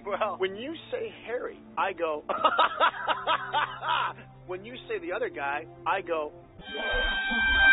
Well, When you say Harry, I go. When you say the other guy, I go.